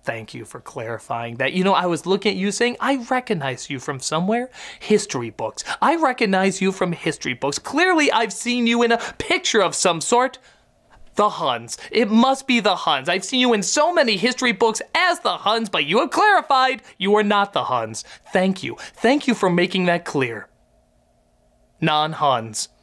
Thank you for clarifying that. You know, I was looking at you saying, I recognize you from somewhere. History books. I recognize you from history books. Clearly, I've seen you in a picture of some sort. The Huns. It must be the Huns. I've seen you in so many history books as the Huns, but you have clarified you are not the Huns. Thank you. Thank you for making that clear. Non-Huns.